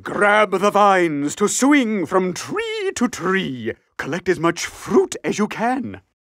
Grab the vines to swing from tree to tree. Collect as much fruit as you can.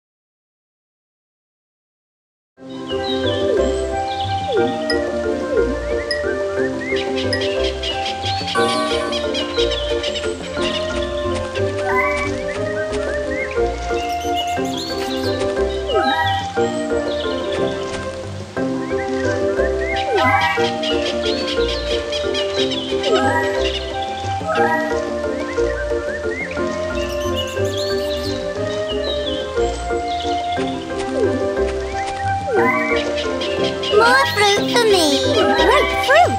More fruit for me. Ripe fruit.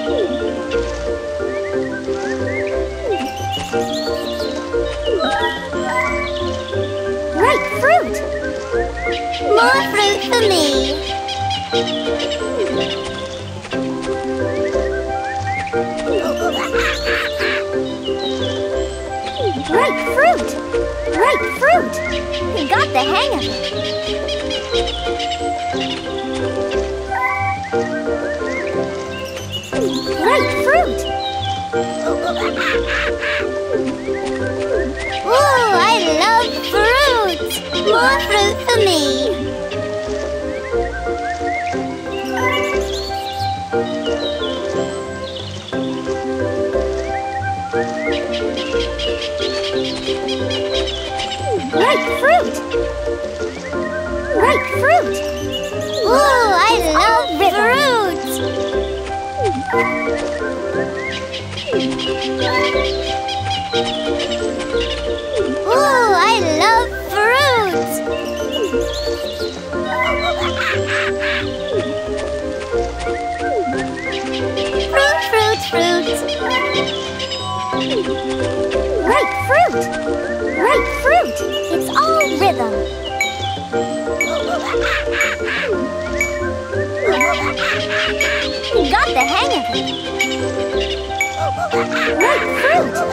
Ripe fruit. More fruit for me. Ripe fruit. Ripe fruit. We got the hang of it. Ripe fruit! Ooh, I love fruit! More fruit for me! Ripe fruit! Ripe fruit! Ooh, I love fruit! Ooh, I love fruit! Fruit, fruit, fruit! Ripe fruit! Ripe fruit! It's all rhythm! We got the hang of it! Ripe fruit!